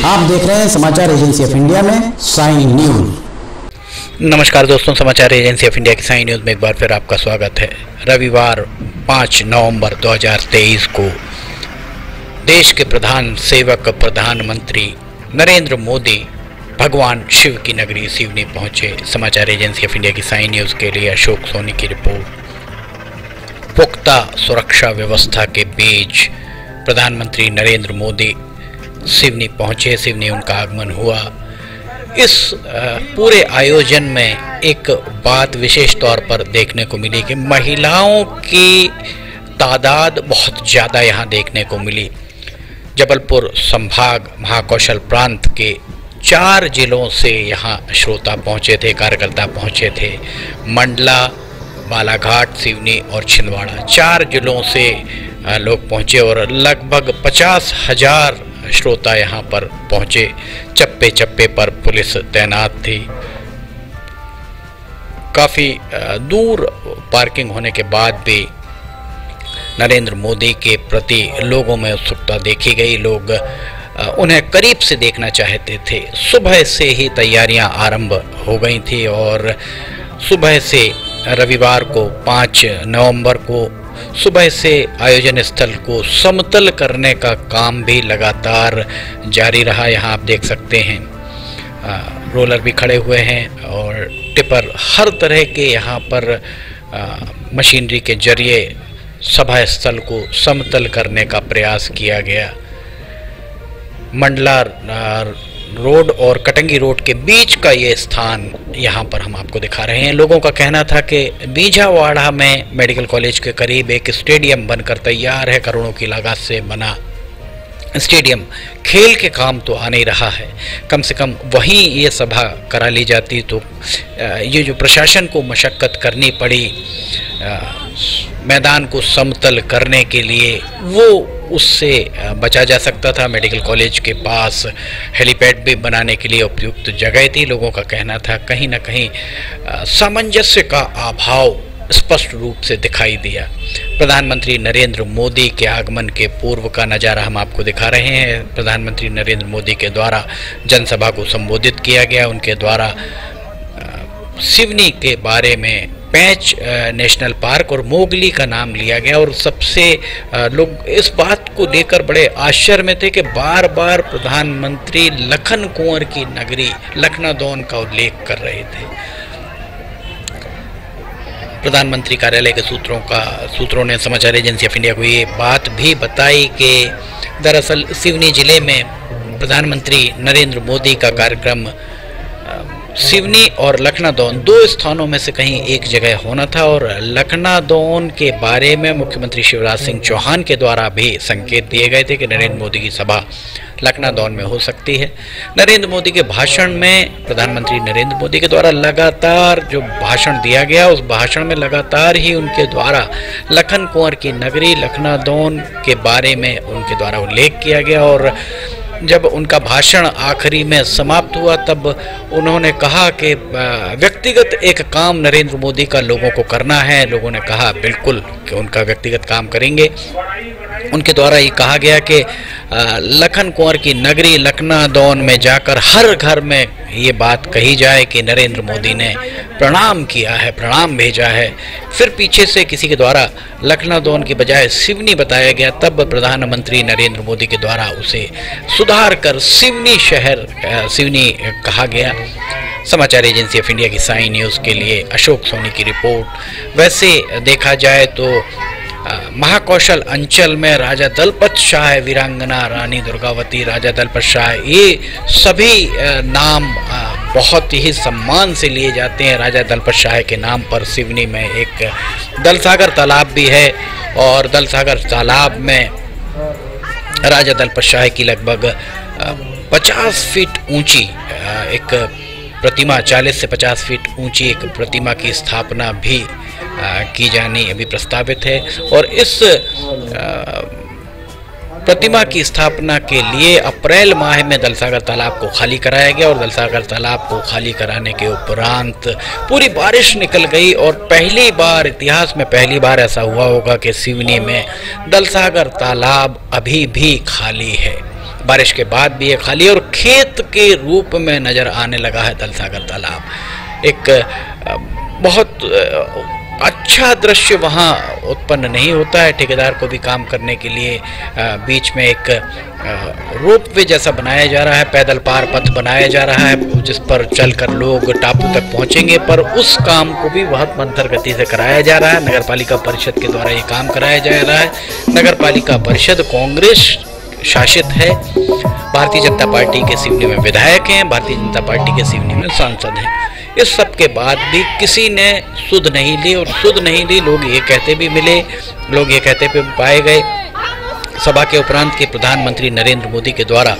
आप देख रहे हैं समाचार एजेंसी ऑफ इंडिया में साई न्यूज। नमस्कार दोस्तों, समाचार एजेंसी ऑफ इंडिया की साई न्यूज में एक बार फिर आपका स्वागत है। रविवार 5 नवंबर 2023 को देश के प्रधान सेवक प्रधानमंत्री नरेंद्र मोदी भगवान शिव की नगरी सिवनी पहुंचे। समाचार एजेंसी ऑफ इंडिया की साई न्यूज के लिए अशोक सोनी की रिपोर्ट। पुख्ता सुरक्षा व्यवस्था के बीच प्रधानमंत्री नरेंद्र मोदी सिवनी पहुंचे। सिवनी उनका आगमन हुआ। इस पूरे आयोजन में एक बात विशेष तौर पर देखने को मिली कि महिलाओं की तादाद बहुत ज़्यादा यहाँ देखने को मिली। जबलपुर संभाग महाकौशल प्रांत के 4 जिलों से यहाँ श्रोता पहुँचे थे, कार्यकर्ता पहुँचे थे। मंडला, बालाघाट, सिवनी और छिंदवाड़ा 4 जिलों से लोग पहुँचे और लगभग 50,000 श्रोता यहाँ पर पहुँचे। चप्पे चप्पे पर पुलिस तैनात थी। काफ़ी दूर पार्किंग होने के बाद भी नरेंद्र मोदी के प्रति लोगों में उत्सुकता देखी गई। लोग उन्हें करीब से देखना चाहते थे। सुबह से ही तैयारियां आरंभ हो गई थी और सुबह से रविवार को 5 नवंबर को सुबह से आयोजन स्थल को समतल करने का काम भी लगातार जारी रहा। यहाँ आप देख सकते हैं रोलर भी खड़े हुए हैं और टिपर, हर तरह के यहाँ पर मशीनरी के जरिए सभा स्थल को समतल करने का प्रयास किया गया। मंडला रोड और कटंगी रोड के बीच का ये स्थान यहाँ पर हम आपको दिखा रहे हैं। लोगों का कहना था कि बीजावाड़ा में मेडिकल कॉलेज के करीब एक स्टेडियम बनकर तैयार है। करोड़ों की लागत से बना स्टेडियम खेल के काम तो आ नहीं रहा है। कम से कम वहीं ये सभा करा ली जाती तो ये जो प्रशासन को मशक्क़त करनी पड़ी मैदान को समतल करने के लिए, वो उससे बचा जा सकता था। मेडिकल कॉलेज के पास हेलीपैड भी बनाने के लिए उपयुक्त जगह थी। लोगों का कहना था कहीं ना कहीं सामंजस्य का अभाव स्पष्ट रूप से दिखाई दिया। प्रधानमंत्री नरेंद्र मोदी के आगमन के पूर्व का नज़ारा हम आपको दिखा रहे हैं। प्रधानमंत्री नरेंद्र मोदी के द्वारा जनसभा को संबोधित किया गया। उनके द्वारा सिवनी के बारे में पैंच नेशनल पार्क और मोगली का नाम लिया गया और सबसे लोग इस बात को लेकर बड़े आश्चर्य में थे कि बार बार प्रधानमंत्री लखन कुंवर की नगरी लखनादौन का उल्लेख कर रहे थे। प्रधानमंत्री कार्यालय के सूत्रों ने समाचार एजेंसी ऑफ इंडिया को ये बात भी बताई कि दरअसल सिवनी जिले में प्रधानमंत्री नरेंद्र मोदी का कार्यक्रम सिवनी और लखनादौन 2 स्थानों में से कहीं एक जगह होना था और लखनादौन के बारे में मुख्यमंत्री शिवराज सिंह चौहान के द्वारा भी संकेत दिए गए थे कि नरेंद्र मोदी की सभा लखनादौन में हो सकती है। नरेंद्र मोदी के भाषण में प्रधानमंत्री नरेंद्र मोदी के द्वारा लगातार जो भाषण दिया गया, उस भाषण में लगातार ही उनके द्वारा लखन कुंवर की नगरी लखनादौन के बारे में उनके द्वारा उल्लेख किया गया और जब उनका भाषण आखिरी में समाप्त हुआ तब उन्होंने कहा कि व्यक्तिगत एक काम नरेंद्र मोदी का लोगों को करना है। लोगों ने कहा बिल्कुल कि उनका व्यक्तिगत काम करेंगे। उनके द्वारा ये कहा गया कि लखन कुंवर की नगरी लखनादौन में जाकर हर घर में ये बात कही जाए कि नरेंद्र मोदी ने प्रणाम किया है, प्रणाम भेजा है। फिर पीछे से किसी के द्वारा लखनादौन की बजाय सिवनी बताया गया, तब प्रधानमंत्री नरेंद्र मोदी के द्वारा उसे सुधार कर सिवनी कहा गया। समाचार एजेंसी ऑफ इंडिया की साई न्यूज़ के लिए अशोक सोनी की रिपोर्ट। वैसे देखा जाए तो महाकौशल अंचल में राजा दलपत शाह, वीरांगना रानी दुर्गावती, राजा दलपत शाह, ये सभी नाम बहुत ही सम्मान से लिए जाते हैं। राजा दलपत शाह के नाम पर सिवनी में एक दलसागर तालाब भी है और दलसागर तालाब में राजा दलपत शाह की लगभग 50 फीट ऊंची एक प्रतिमा, 40 से 50 फीट ऊंची एक प्रतिमा की स्थापना भी की जानी अभी प्रस्तावित है और इस प्रतिमा की स्थापना के लिए अप्रैल माह में दलसागर तालाब को खाली कराया गया और दलसागर तालाब को खाली कराने के उपरांत पूरी बारिश निकल गई और पहली बार, इतिहास में पहली बार ऐसा हुआ होगा कि सिवनी में दलसागर तालाब अभी भी खाली है। बारिश के बाद भी ये खाली और खेत के रूप में नज़र आने लगा है दलसागर तालाब। एक बहुत अच्छा दृश्य वहाँ उत्पन्न नहीं होता है। ठेकेदार को भी काम करने के लिए बीच में एक रोपवे जैसा बनाया जा रहा है, पैदल पार पथ बनाया जा रहा है जिस पर चलकर लोग टापू तक पहुँचेंगे, पर उस काम को भी बहुत मंथर गति से कराया जा रहा है। नगरपालिका परिषद के द्वारा ये काम कराया जा रहा है। नगरपालिका परिषद कांग्रेस शासित है। भारतीय जनता पार्टी के सिवनी में विधायक हैं, भारतीय जनता पार्टी के सिवनी में सांसद हैं। इस सब के बाद भी किसी ने सुध नहीं ली, और सुध नहीं ली लोग ये कहते भी मिले, लोग ये कहते भी पाए गए सभा के उपरांत कि प्रधानमंत्री नरेंद्र मोदी के द्वारा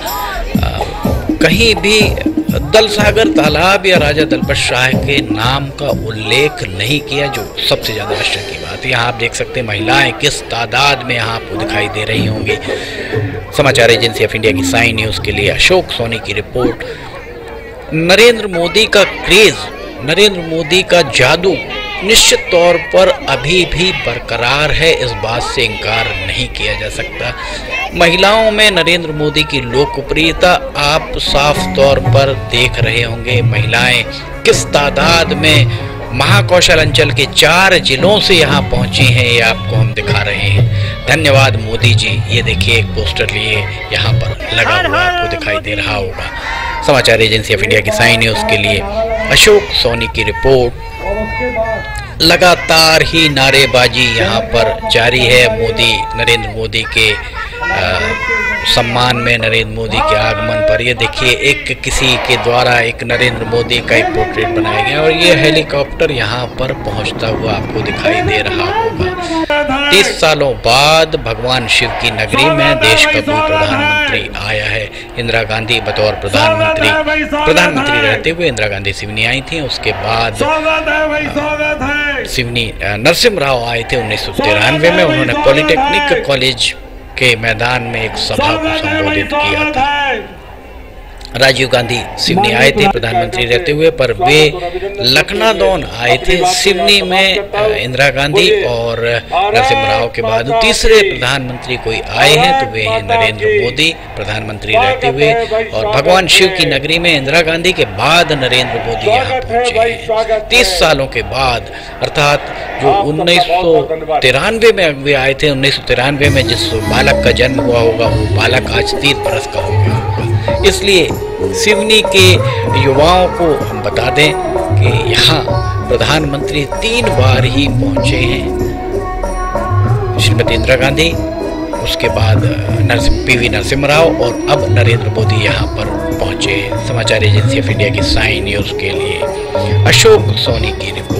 कहीं भी दलसागर तालाब या राजा दलपत शाह के नाम का उल्लेख नहीं किया, जो सबसे ज़्यादा आश्चर्य की बात है। यहाँ आप देख सकते हैं महिलाएं किस तादाद में यहाँ आपको दिखाई दे रही होंगी। समाचार एजेंसी ऑफ इंडिया की साइन न्यूज़ के लिए अशोक सोनी की रिपोर्ट। नरेंद्र मोदी का क्रेज, नरेंद्र मोदी का जादू निश्चित तौर पर अभी भी बरकरार है, इस बात से इनकार नहीं किया जा सकता। महिलाओं में नरेंद्र मोदी की लोकप्रियता आप साफ तौर पर देख रहे होंगे। महिलाएं किस तादाद में महाकौशल अंचल के 4 जिलों से यहाँ पहुँची हैं, ये आपको हम दिखा रहे हैं। धन्यवाद मोदी जी। ये देखिए एक पोस्टर लिए यहाँ पर लगा हुआ आपको दिखाई दे रहा होगा। समाचार एजेंसी ऑफ इंडिया की साइन न्यूज़ के लिए अशोक सोनी की रिपोर्ट। लगातार ही नारेबाजी यहाँ पर जारी है मोदी, नरेंद्र मोदी के सम्मान में, नरेंद्र मोदी के आगमन पर। ये देखिए एक किसी के द्वारा एक नरेंद्र मोदी का एक पोर्ट्रेट बनाया गया और ये हेलीकॉप्टर यहाँ पर पहुँचता हुआ आपको दिखाई दे रहा होगा। 30 सालों बाद भगवान शिव की नगरी में देश का कोई प्रधानमंत्री आया है। इंदिरा गांधी बतौर प्रधानमंत्री रहते हुए इंदिरा गांधी सिवनी आई थी। उसके बाद सिवनी नरसिम्हा राव आए थे 1993 में। उन्होंने पॉलिटेक्निक कॉलेज के मैदान में एक सभा को संबोधित किया था। राजीव गांधी सिवनी आए थे प्रधानमंत्री रहते हुए, पर वे लखनादौन आए थे। सिवनी में इंदिरा गांधी और नरसिम्हा राव के बाद तीसरे प्रधानमंत्री कोई आए हैं तो वे हैं नरेंद्र मोदी प्रधानमंत्री रहते हुए, और भगवान शिव की नगरी में इंदिरा गांधी के बाद नरेंद्र मोदी यहाँ पहुँचे हैं 30 सालों के बाद। अर्थात जो 1993 में वे आए थे, 1993 में जिस बालक का जन्म हुआ होगा वो बालक आज 3 बरस का हो गया होगा। इसलिए सिवनी के युवाओं को हम बता दें कि यहाँ प्रधानमंत्री 3 बार ही पहुँचे हैं। श्रीमती इंदिरा गांधी, उसके बाद PV नरसिम्हा राव और अब नरेंद्र मोदी यहाँ पर पहुँचे हैं। समाचार एजेंसी ऑफ इंडिया की साइन न्यूज़ के लिए अशोक सोनी की रिपोर्ट।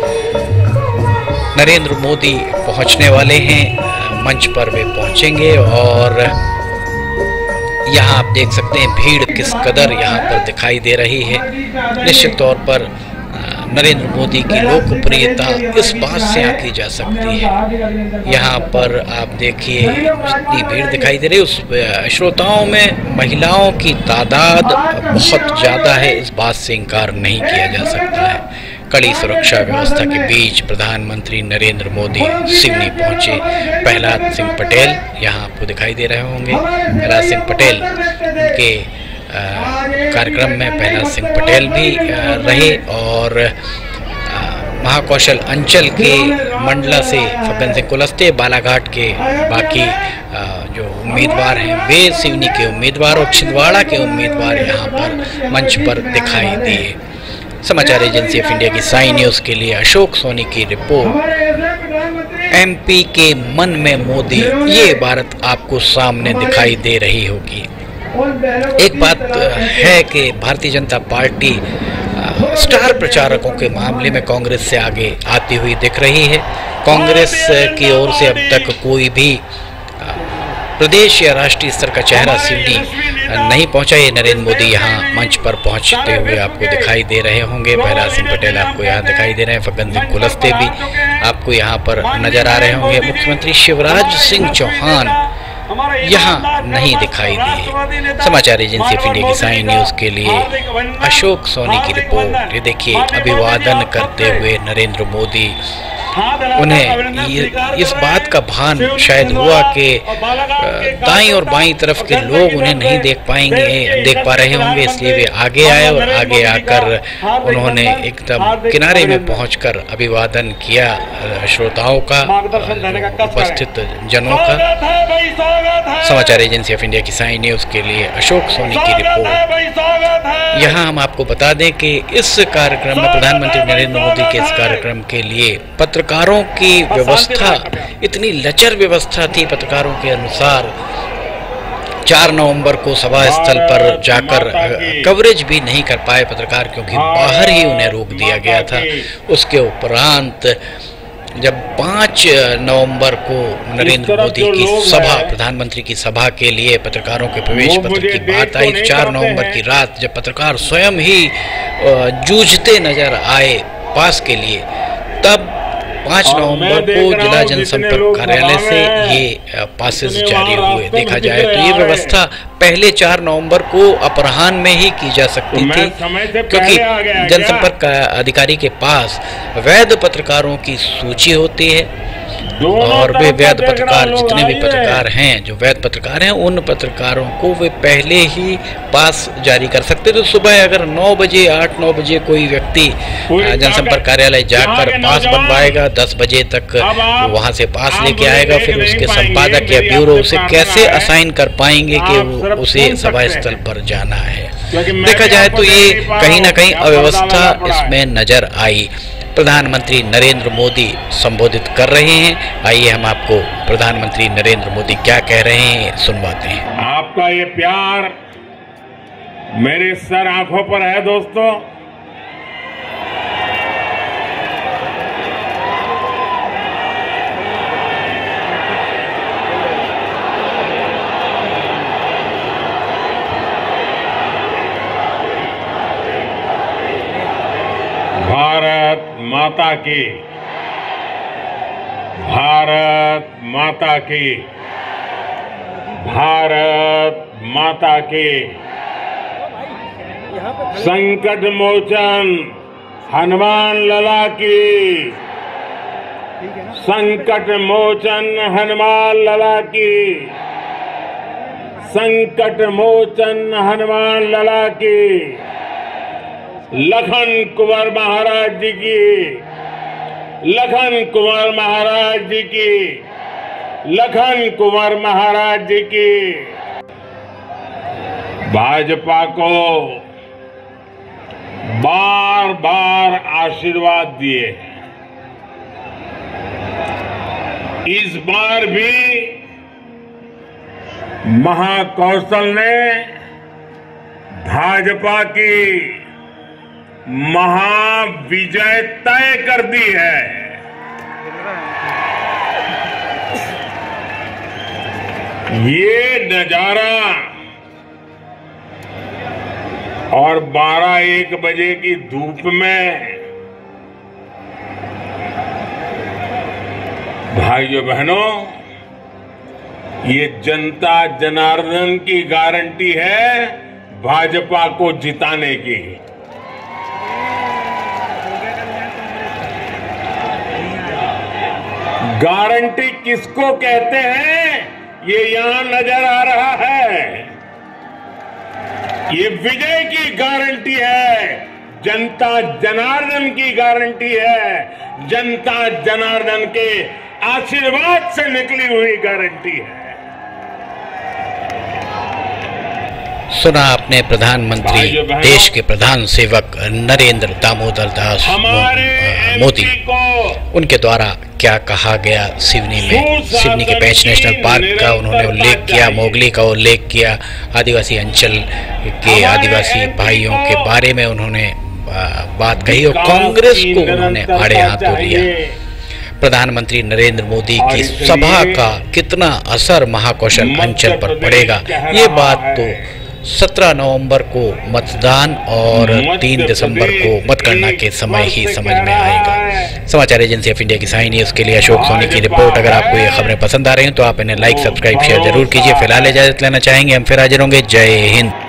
नरेंद्र मोदी पहुँचने वाले हैं, मंच पर वे पहुँचेंगे और यहाँ आप देख सकते हैं भीड़ किस कदर यहाँ पर दिखाई दे रही है। निश्चित तौर पर नरेंद्र मोदी की लोकप्रियता इस बात से आंकी जा सकती है। यहाँ पर आप देखिए जितनी भीड़ दिखाई दे रही है, उस श्रोताओं में महिलाओं की तादाद बहुत ज़्यादा है, इस बात से इनकार नहीं किया जा सकता है। कड़ी सुरक्षा व्यवस्था के बीच प्रधानमंत्री नरेंद्र मोदी सिवनी पहुंचे। प्रहलाद सिंह पटेल यहाँ आपको दिखाई दे रहे होंगे। प्रहलाद सिंह पटेल के कार्यक्रम में प्रहलाद सिंह पटेल भी रहे और महाकौशल अंचल के मंडला से फग्गन सिंह कुलस्ते, बालाघाट के बाकी जो उम्मीदवार हैं वे सिवनी के उम्मीदवार और छिंदवाड़ा के उम्मीदवार यहाँ पर मंच पर दिखाई दिए। समाचार एजेंसी ऑफ इंडिया की साइन न्यूज़ के लिए अशोक सोनी की रिपोर्ट। MP के मन में मोदी, ये इबारत आपको सामने दिखाई दे रही होगी। एक बात है कि भारतीय जनता पार्टी स्टार प्रचारकों के मामले में कांग्रेस से आगे आती हुई दिख रही है। कांग्रेस की ओर से अब तक कोई भी प्रदेश या राष्ट्रीय स्तर का चेहरा सिवनी नहीं पहुंचा। ये नरेंद्र मोदी यहाँ मंच पर पहुंचते हुए आपको दिखाई दे रहे होंगे। प्रहलाद सिंह पटेल आपको यहाँ दिखाई दे रहे हैं, फग्गन सिंह कुलस्ते भी आपको यहाँ पर नजर आ रहे होंगे। मुख्यमंत्री शिवराज सिंह चौहान यहाँ नहीं दिखाई दिए। समाचार एजेंसी ऑफ इंडिया की साइन न्यूज़ के लिए अशोक सोनी की रिपोर्ट। ये देखिए अभिवादन करते हुए नरेंद्र मोदी उन्हें इस बात का भान शायद हुआ कि दाईं और बाईं तरफ के लोग उन्हें नहीं देख पा रहे होंगे, इसलिए वे आगे आए और आगे आकर उन्होंने एकदम किनारे में पहुंचकर अभिवादन किया श्रोताओं का, उपस्थित जनों का। समाचार एजेंसी ऑफ इंडिया की साई न्यूज़ के लिए अशोक सोनी की रिपोर्ट। यहाँ हम आपको बता दें कि इस कार्यक्रम में प्रधानमंत्री नरेंद्र मोदी के इस कार्यक्रम के लिए पत्रकारों की व्यवस्था, इतनी लचर व्यवस्था थी पत्रकारों के अनुसार। 4 नवंबर को सभा स्थल पर जाकर कवरेज भी नहीं कर पाए पत्रकार, क्योंकि बाहर ही उन्हें रोक दिया गया था। उसके उपरांत जब 5 नवंबर को नरेंद्र मोदी की सभा, प्रधानमंत्री की सभा के लिए पत्रकारों के प्रवेश पत्र की बात आई, 4 नवंबर की रात जब पत्रकार स्वयं ही जूझते नजर आए पास के लिए, तब 5 नवंबर को जिला जनसंपर्क कार्यालय से ये पासेस जारी हुए। देखा जाए तो ये व्यवस्था पहले 4 नवंबर को अपराह्न में ही की जा सकती थी, क्योंकि जनसंपर्क अधिकारी के पास वैध पत्रकारों की सूची होती है और वे वैध पत्रकार, जितने भी पत्रकार हैं, जो वैध पत्रकार हैं, उन पत्रकारों को वे पहले ही पास जारी कर सकते। तो सुबह अगर 9 बजे 8-9 बजे कोई व्यक्ति जनसंपर्क कार्यालय जाकर पास बनवाएगा, 10 बजे तक वहां से पास लेके आएगा, फिर उसके संपादक या ब्यूरो उसे कैसे असाइन कर पाएंगे कि वो उसे सभा स्थल पर जाना है। देखा जाए तो ये कहीं ना कहीं अव्यवस्था इसमें नजर आई। प्रधानमंत्री नरेंद्र मोदी संबोधित कर रहे हैं, आइए हम आपको प्रधानमंत्री नरेंद्र मोदी क्या कह रहे हैं सुनवाते हैं। आपका ये प्यार मेरे सर आंखों पर है दोस्तों। भारत माता की, भारत माता की, भारत माता की। संकट मोचन हनुमान लला की, संकट मोचन हनुमान लला की, संकट मोचन हनुमान लला की। लखन कुंवर महाराज जी की, लखन कुंवर महाराज जी की, लखन कुंवर महाराज जी की। भाजपा को बार बार आशीर्वाद दिए, इस बार भी महाकौशल ने भाजपा की महाविजय तय कर दी है। ये नजारा और 12-1 बजे की धूप में भाइयों बहनों, ये जनता जनार्दन की गारंटी है भाजपा को जिताने की। गारंटी किसको कहते हैं ये यहां नजर आ रहा है। ये विजय की गारंटी है, जनता जनार्दन की गारंटी है, जनता जनार्दन के आशीर्वाद से निकली हुई गारंटी है। सुना आपने प्रधानमंत्री, देश के प्रधान सेवक नरेंद्र दामोदर दास मोदी, उनके द्वारा क्या कहा गया सिवनी में। सिवनी के पेंच नेशनल पार्क का उन्होंने उल्लेख किया, मोगली का उल्लेख किया, आदिवासी अंचल के आदिवासी भाइयों के बारे में उन्होंने बात कही और कांग्रेस को उन्होंने आड़े हाथों लिया। प्रधानमंत्री नरेंद्र मोदी की सभा का कितना असर महाकौशल अंचल पर पड़ेगा, ये बात तो 17 नवंबर को मतदान और 3 दिसंबर को मतगणना के समय ही समझ में आएगा। समाचार एजेंसी ऑफ इंडिया की साई न्यूज़ के लिए अशोक सोनी की रिपोर्ट। अगर आपको ये खबरें पसंद आ रही हैं तो आप इन्हें लाइक, सब्सक्राइब, शेयर जरूर कीजिए। फिलहाल इजाजत लेना चाहेंगे, हम फिर हाजिर होंगे। जय हिंद।